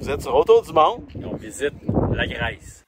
Vous êtes sur Autour du monde. Et on visite la Grèce.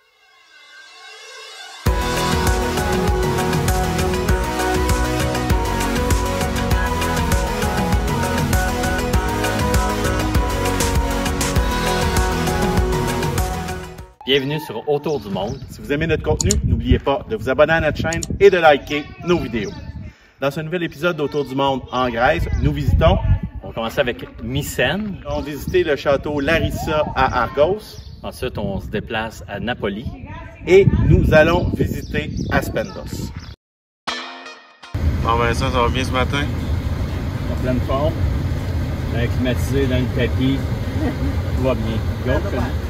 Bienvenue sur Autour du monde. Si vous aimez notre contenu, n'oubliez pas de vous abonner à notre chaîne et de liker nos vidéos. Dans ce nouvel épisode d'Autour du monde en Grèce, nous visitons... On va commencer avec Mycène. On a visité le château Larissa à Argos. Ensuite, on se déplace à Napoli. Et nous allons visiter Aspendos. Bon, Vincent, ça va bien ce matin? En pleine forme. On est climatisé dans le tapis. Tout va bien.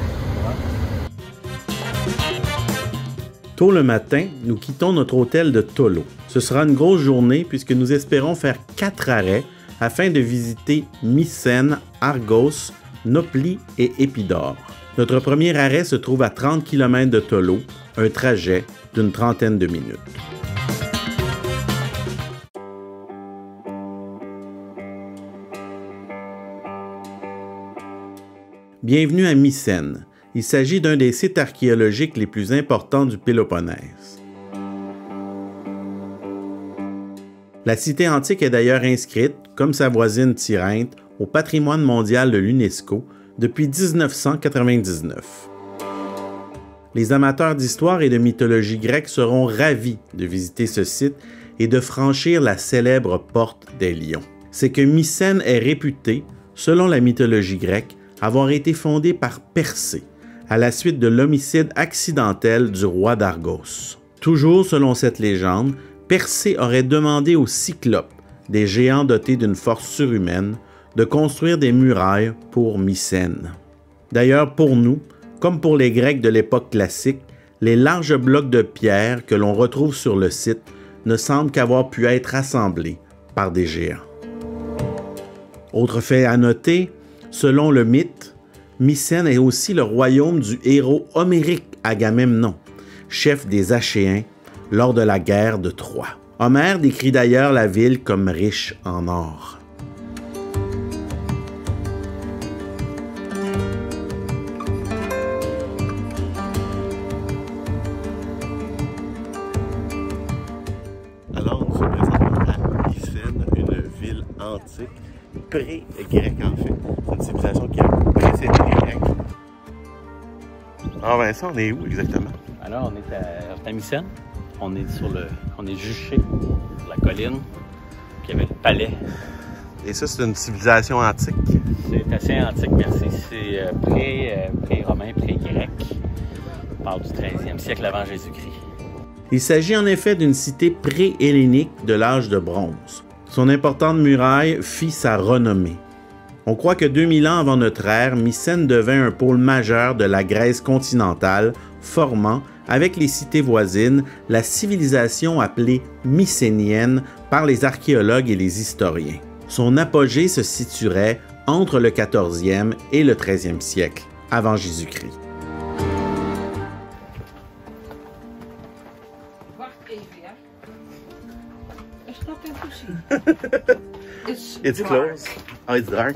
Tôt le matin, nous quittons notre hôtel de Tolo. Ce sera une grosse journée puisque nous espérons faire 4 arrêts afin de visiter Mycène, Argos, Nopli et Épidore. Notre premier arrêt se trouve à 30 km de Tolo, un trajet d'une trentaine de minutes. Bienvenue à Mycène. Il s'agit d'un des sites archéologiques les plus importants du Péloponnèse. La cité antique est d'ailleurs inscrite, comme sa voisine Tirynthe, au patrimoine mondial de l'UNESCO depuis 1999. Les amateurs d'histoire et de mythologie grecque seront ravis de visiter ce site et de franchir la célèbre porte des lions. C'est que Mycène est réputée, selon la mythologie grecque, avoir été fondée par Persée, à la suite de l'homicide accidentel du roi d'Argos. Toujours selon cette légende, Persée aurait demandé aux Cyclopes, des géants dotés d'une force surhumaine, de construire des murailles pour Mycène. D'ailleurs, pour nous, comme pour les Grecs de l'époque classique, les larges blocs de pierre que l'on retrouve sur le site ne semblent qu'avoir pu être assemblés par des géants. Autre fait à noter, selon le mythe, Mycène est aussi le royaume du héros homérique Agamemnon, chef des Achéens lors de la guerre de Troie. Homère décrit d'ailleurs la ville comme riche en or. Alors, nous sommes présentement à Mycène, une ville antique, pré-grecque en fait. C'est une civilisation qui a précédé les Grecs. Ah Vincent, on est où exactement? Alors, on est à Mycène. On est juché sur la colline. Puis il y avait le palais. Et ça, c'est une civilisation antique? C'est assez antique, merci. C'est pré-romain, pré-grec. On parle du 13e siècle avant Jésus-Christ. Il s'agit en effet d'une cité pré-hellénique de l'âge de bronze. Son importante muraille fit sa renommée. On croit que 2000 ans avant notre ère, Mycène devint un pôle majeur de la Grèce continentale, formant, avec les cités voisines, la civilisation appelée mycénienne par les archéologues et les historiens. Son apogée se situerait entre le 14e et le 13e siècle, avant Jésus-Christ. It's closed. Oh, it's dark.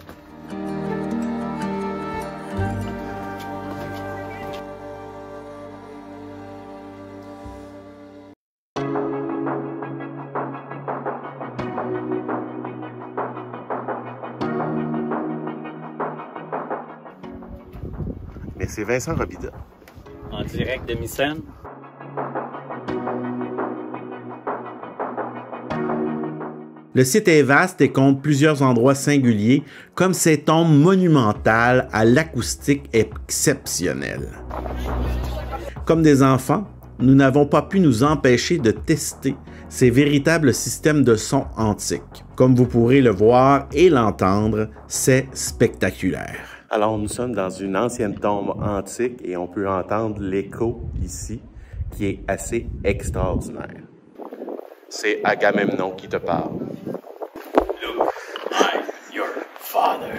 Mais c'est Vincent Robida. En direct de Mycène. Le site est vaste et compte plusieurs endroits singuliers, comme ces tombes monumentales à l'acoustique exceptionnelle. Comme des enfants, nous n'avons pas pu nous empêcher de tester ces véritables systèmes de son antiques. Comme vous pourrez le voir et l'entendre, c'est spectaculaire. Alors, nous sommes dans une ancienne tombe antique et on peut entendre l'écho ici, qui est assez extraordinaire. C'est Agamemnon qui te parle. Look, I'm your father.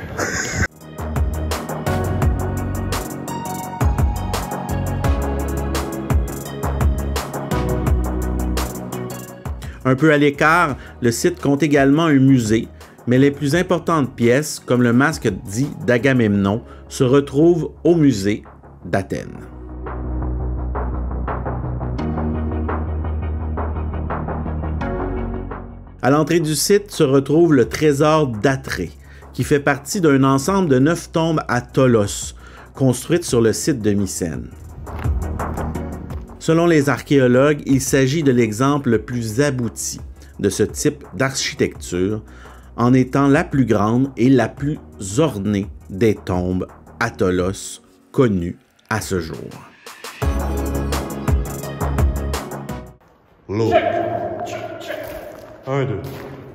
Un peu à l'écart, le site compte également un musée, Mais les plus importantes pièces, comme le masque dit d'Agamemnon, se retrouvent au musée d'Athènes. À l'entrée du site se retrouve le trésor d'Atrée, qui fait partie d'un ensemble de 9 tombes à Tholos, construites sur le site de Mycène. Selon les archéologues, il s'agit de l'exemple le plus abouti de ce type d'architecture, en étant la plus grande et la plus ornée des tombes à Tholos connues à ce jour. L'eau. 1, 2.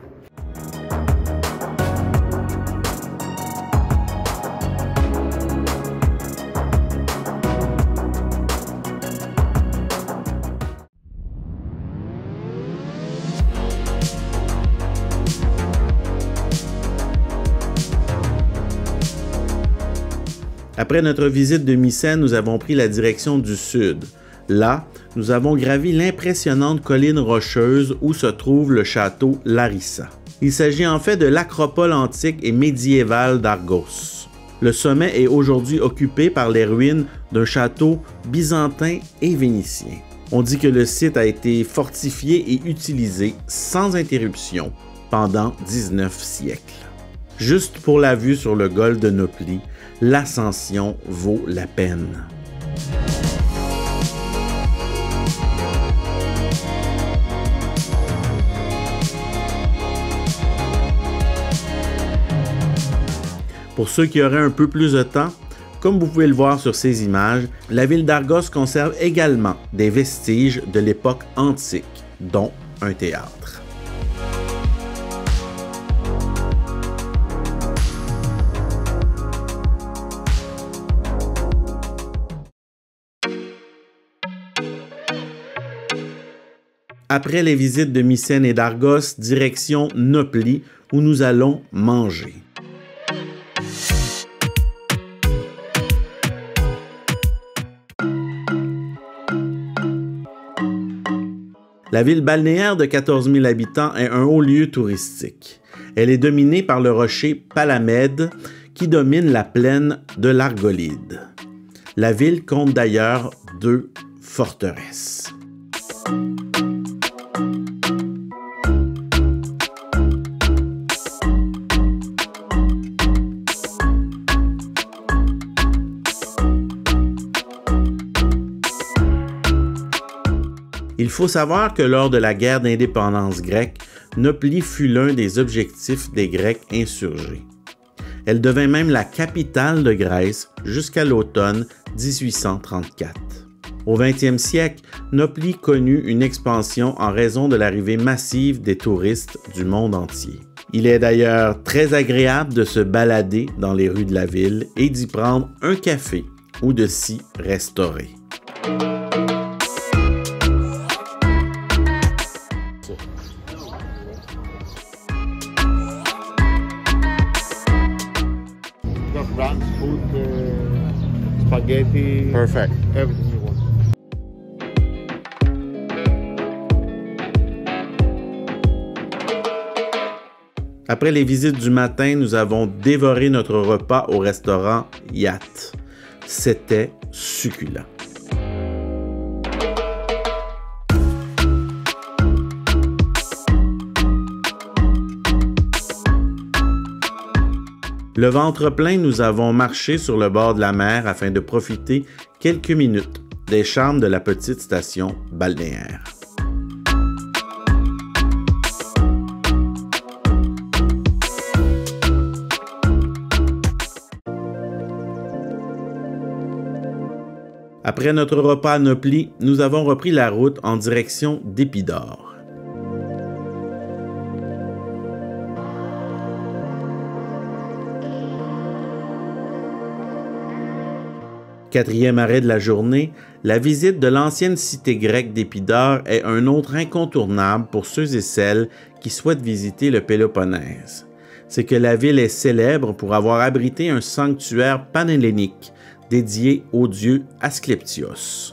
Après notre visite de Mycène, nous avons pris la direction du sud. Là, nous avons gravi l'impressionnante colline rocheuse où se trouve le château Larissa. Il s'agit en fait de l'acropole antique et médiévale d'Argos. Le sommet est aujourd'hui occupé par les ruines d'un château byzantin et vénitien. On dit que le site a été fortifié et utilisé sans interruption pendant 19 siècles. Juste pour la vue sur le golfe de Nauplie, l'ascension vaut la peine. Pour ceux qui auraient un peu plus de temps, comme vous pouvez le voir sur ces images, la ville d'Argos conserve également des vestiges de l'époque antique, dont un théâtre. Après les visites de Mycène et d'Argos, direction Nauplie, où nous allons manger. La ville balnéaire de 14 000 habitants est un haut lieu touristique. Elle est dominée par le rocher Palamède qui domine la plaine de l'Argolide. La ville compte d'ailleurs 2 forteresses. Il faut savoir que lors de la guerre d'indépendance grecque, Nauplie fut l'un des objectifs des Grecs insurgés. Elle devint même la capitale de Grèce jusqu'à l'automne 1834. Au 20e siècle, Nauplie connut une expansion en raison de l'arrivée massive des touristes du monde entier. Il est d'ailleurs très agréable de se balader dans les rues de la ville et d'y prendre un café ou de s'y restaurer. France food, spaghetti, Perfect. everything you want. Après les visites du matin, nous avons dévoré notre repas au restaurant Yacht. C'était succulent. Le ventre plein, nous avons marché sur le bord de la mer afin de profiter quelques minutes des charmes de la petite station balnéaire. Après notre repas à Nauplie, nous avons repris la route en direction d'Épidore. Quatrième arrêt de la journée, la visite de l'ancienne cité grecque d'Épidore est un autre incontournable pour ceux et celles qui souhaitent visiter le Péloponnèse. C'est que la ville est célèbre pour avoir abrité un sanctuaire panhellénique dédié au dieu Asclépios.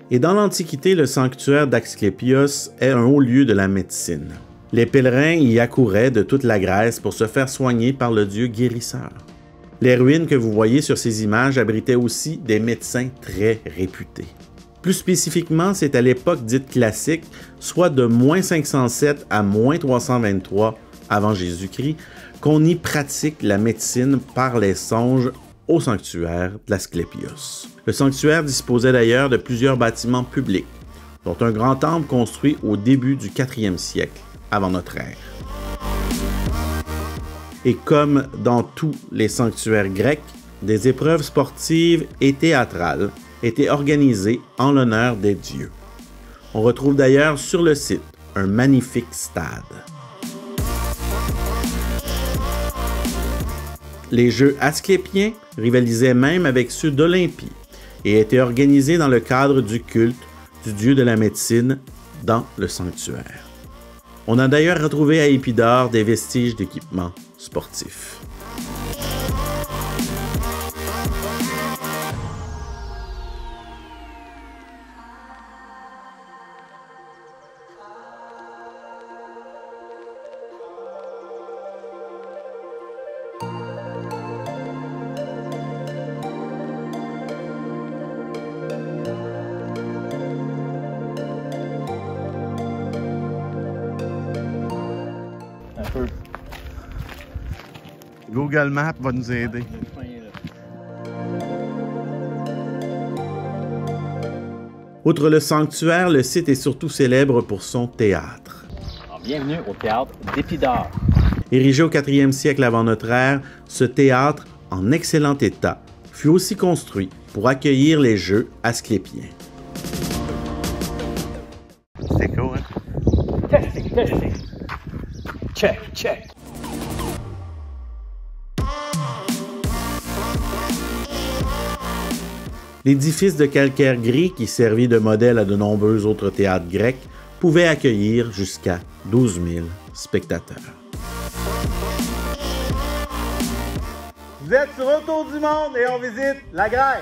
Et dans l'Antiquité, le sanctuaire d'Asclépios est un haut lieu de la médecine. Les pèlerins y accouraient de toute la Grèce pour se faire soigner par le dieu guérisseur. Les ruines que vous voyez sur ces images abritaient aussi des médecins très réputés. Plus spécifiquement, c'est à l'époque dite classique, soit de -507 à -323 avant Jésus-Christ, qu'on y pratique la médecine par les songes au sanctuaire d'Asclépios. Le sanctuaire disposait d'ailleurs de plusieurs bâtiments publics, dont un grand temple construit au début du 4e siècle avant notre ère. Et comme dans tous les sanctuaires grecs, des épreuves sportives et théâtrales étaient organisées en l'honneur des dieux. On retrouve d'ailleurs sur le site un magnifique stade. Les Jeux asclépiens rivalisaient même avec ceux d'Olympie et étaient organisés dans le cadre du culte du dieu de la médecine dans le sanctuaire. On a d'ailleurs retrouvé à Épidore des vestiges d'équipements sportifs. Google Maps va nous aider. Outre le sanctuaire, le site est surtout célèbre pour son théâtre. Alors, bienvenue au théâtre d'Épidore. Érigé au 4e siècle avant notre ère, ce théâtre, en excellent état, fut aussi construit pour accueillir les Jeux asclépiens. C'est cool, hein? Testing. Check. L'édifice de calcaire gris, qui servit de modèle à de nombreux autres théâtres grecs, pouvait accueillir jusqu'à 12 000 spectateurs. Vous êtes sur Autour du monde et on visite la Grèce.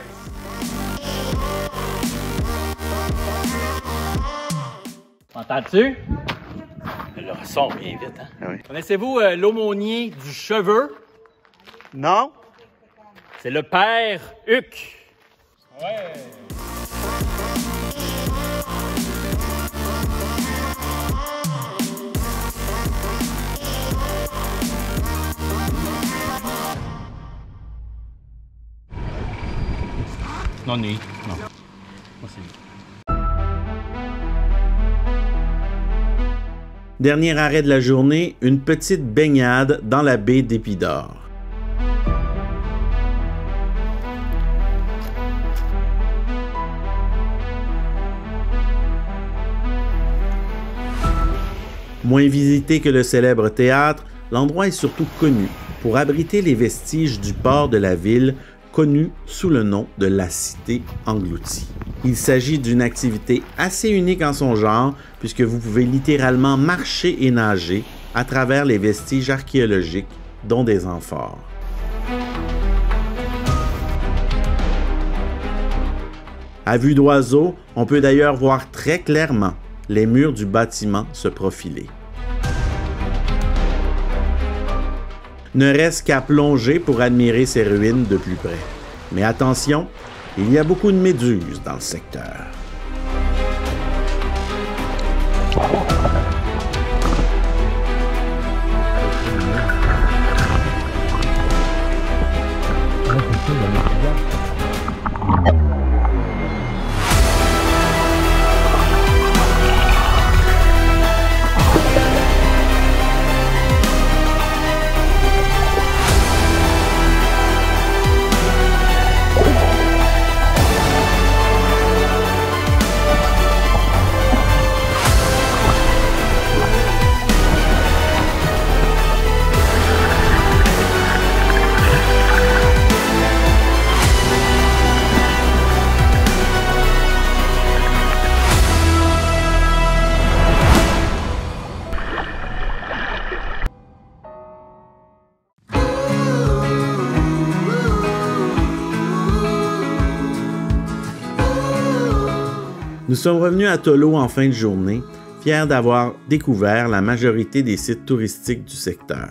Entends-tu? Le son vient vite, hein? Ah oui. Connaissez-vous l'aumônier du cheveu? Non? C'est le père Huc. Ouais. Non, nuit. Non. Moi, c'est nuit. Dernier arrêt de la journée, une petite baignade dans la baie d'Épidore. Moins visité que le célèbre théâtre, l'endroit est surtout connu pour abriter les vestiges du port de la ville, connu sous le nom de la Cité engloutie. Il s'agit d'une activité assez unique en son genre, puisque vous pouvez littéralement marcher et nager à travers les vestiges archéologiques, dont des amphores. À vue d'oiseau, on peut d'ailleurs voir très clairement les murs du bâtiment se profiler. Ne reste qu'à plonger pour admirer ces ruines de plus près. Mais attention, il y a beaucoup de méduses dans le secteur. Nous sommes revenus à Tolo en fin de journée, fiers d'avoir découvert la majorité des sites touristiques du secteur.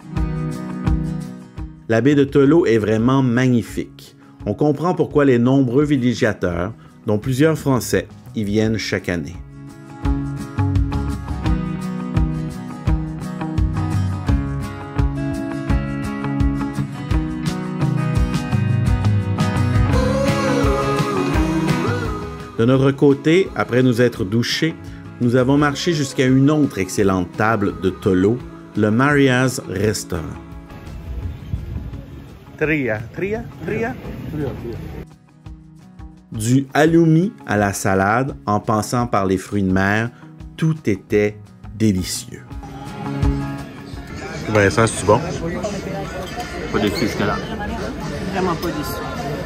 La baie de Tolo est vraiment magnifique. On comprend pourquoi les nombreux villégiateurs, dont plusieurs Français, y viennent chaque année. De notre côté, après nous être douchés, nous avons marché jusqu'à une autre excellente table de Tolo, le Maria's Restaurant. Tria. Du halloumi à la salade, en passant par les fruits de mer, tout était délicieux. Vincent, c'est-tu bon? Pas déçu jusque-là. Vraiment pas déçu.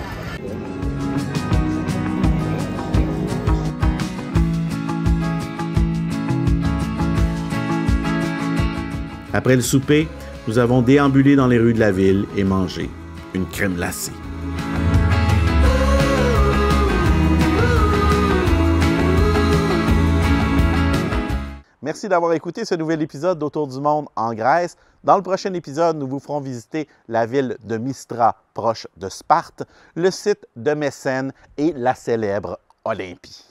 Après le souper, nous avons déambulé dans les rues de la ville et mangé une crème glacée. Merci d'avoir écouté ce nouvel épisode d'Autour du monde en Grèce. Dans le prochain épisode, nous vous ferons visiter la ville de Mystra, proche de Sparte, le site de Mécène et la célèbre Olympie.